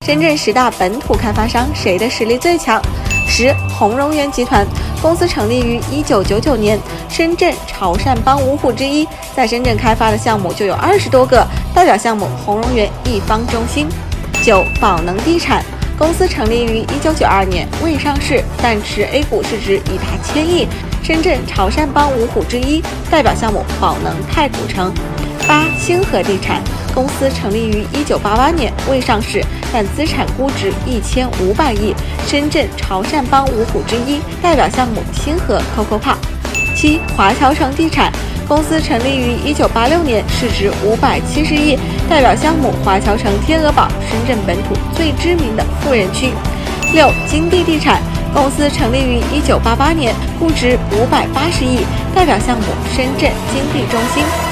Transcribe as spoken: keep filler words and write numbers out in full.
深圳十大本土开发商谁的实力最强？十、鸿荣园集团公司成立于一九九九年，深圳潮汕帮五虎之一，在深圳开发的项目就有二十多个，代表项目鸿荣园一方中心。九、宝能地产公司成立于一九九二年，未上市，但持 A 股市值已达千亿，深圳潮汕帮五虎之一，代表项目宝能太古城。八、星河地产公司成立于一九八八年，未上市，但资产估值一千五百亿，深圳潮汕帮五虎之一，代表项目星河 Coco Park。七、华侨城地产公司成立于一九八六年，市值五百七十亿，代表项目华侨城天鹅堡，深圳本土最知名的富人区。六、金地地产公司成立于一九八八年，估值五百八十亿，代表项目深圳金地中心。